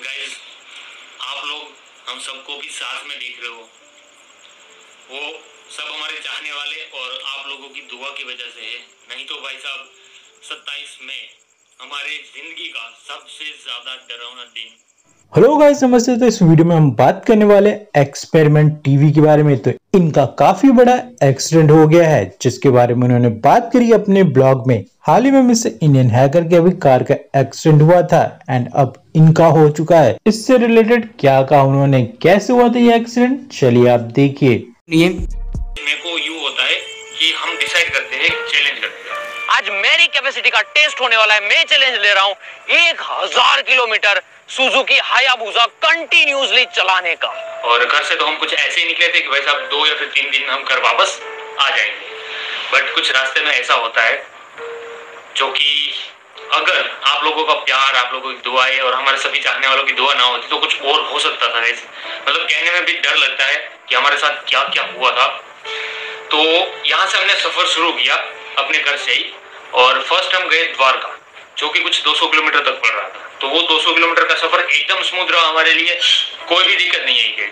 Guys, आप लोग हम सबको भी साथ में देख रहे हो, वो सब हमारे चाहने वाले और आप लोगों की दुआ की वजह से है। नहीं तो भाई साहब 27 मई हमारे जिंदगी का सबसे ज्यादा डरावना दिन। हेलो गाइस, नमस्ते। तो इस वीडियो में हम बात करने वाले एक्सपेरिमेंट टीवी के बारे में। तो इनका काफी बड़ा एक्सीडेंट हो गया है, जिसके बारे में उन्होंने बात करी अपने ब्लॉग में। हाल ही में मिस्टर इंडियन हैकर के अभी कार का एक्सीडेंट हुआ था एंड अब इनका हो चुका है। इससे रिलेटेड क्या कहा उन्होंने, कैसे हुआ था ये एक्सीडेंट, चलिए आप देखिए। मेरे को यूं होता है कि हम डिसाइड करते हैं, चैलेंज करते हैं। आज मेरी कैपेसिटी का टेस्ट होने वाला है। मैं चैलेंज ले रहा हूँ 1000 किलोमीटर सुजुकी हायाबुसा कंटिन्यूसली चलाने का। और घर से तो हम कुछ ऐसे ही निकले थे कि भाई साहब 2 या फिर 3 दिन हम घर वापस आ जाएंगे। बट कुछ रास्ते में ऐसा होता है जो कि अगर आप लोगों का प्यार, आप लोगों की दुआएं और हमारे सभी चाहने वालों की दुआ ना होती तो कुछ और हो सकता था। मतलब कहने में भी डर लगता है कि हमारे साथ क्या क्या हुआ था। तो यहाँ से हमने सफर शुरू किया अपने घर से ही, और फर्स्ट हम गए द्वारका, जो कि कुछ 200 किलोमीटर तक पड़ रहा था। तो वो 200 किलोमीटर का सफर एकदम स्मूथ रहा हमारे लिए, कोई भी दिक्कत नहीं है।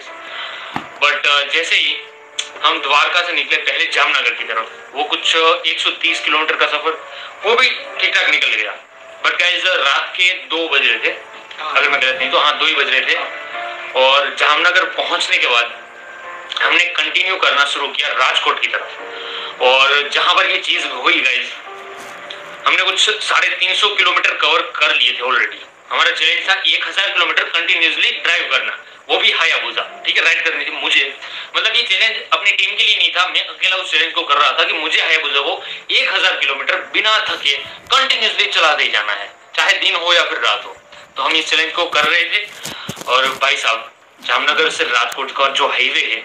बट जैसे ही हम द्वारका से निकले पहले जामनगर की तरफ, वो कुछ 130 किलोमीटर का सफर, वो भी ठीक ठाक निकल गया। बट गाइस, रात के 2 बज रहे थे, अगर मैं गलत नहीं तो हाँ 2 ही बज रहे थे। और जामनगर पहुंचने के बाद हमने कंटिन्यू करना शुरू किया राजकोट की तरफ। और जहां पर ये चीज हुई गाइस, हमने कुछ 350 किलोमीटर कवर कर लिए थे ऑलरेडी। हमारा चैलेंज था 1000 किलोमीटर कंटिन्यूसली ड्राइव करना, वो भी हायाबुसा, ठीक है, राइड करनी थी मुझे। मतलब ये चैलेंज अपनी टीम के लिए नहीं था, मैं अकेला उस चैलेंज को कर रहा था कि मुझे हायाबुसा को 1000 किलोमीटर बिना थके कंटिन्यूसली चलाते ही जाना है, चाहे दिन हो या फिर रात हो। तो हम इस चैलेंज को कर रहे थे। और भाई साहब, जामनगर से राजकोट का जो हाईवे है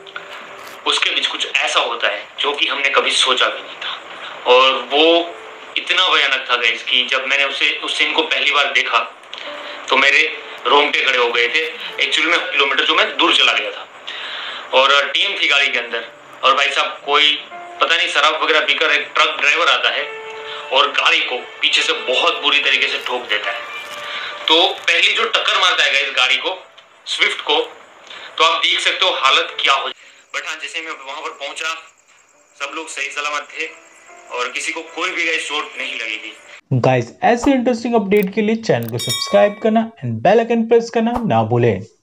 उसके बीच कुछ ऐसा होता है जो कि हमने कभी सोचा भी नहीं था। और वो इतना भयानक था गाइस कि जब मैंने उस सीन को पहली बार देखा तो मेरे रोंगटे खड़े हो गए थे। एक्चुअली में किलोमीटर जो मैं दूर चला गया था, और टीम थी गाड़ी के अंदर। और भाई साहब, कोई पता नहीं शराब वगैरह पीकर एक ट्रक ड्राइवर आता है और गाड़ी को पीछे से बहुत बुरी तरीके से ठोक देता है। तो पहली जो टक्कर मारता है गाइस गाड़ी को, स्विफ्ट को, तो आप देख सकते हो हालत क्या हो। बट हाँ, जैसे मैं वहां पर पहुंचा सब लोग सही सलामत थे और किसी को कोई भी गाइस चोट नहीं लगी थी। गाइस, ऐसे इंटरेस्टिंग अपडेट के लिए चैनल को सब्सक्राइब करना एंड बेल आइकन प्रेस करना ना भूलें।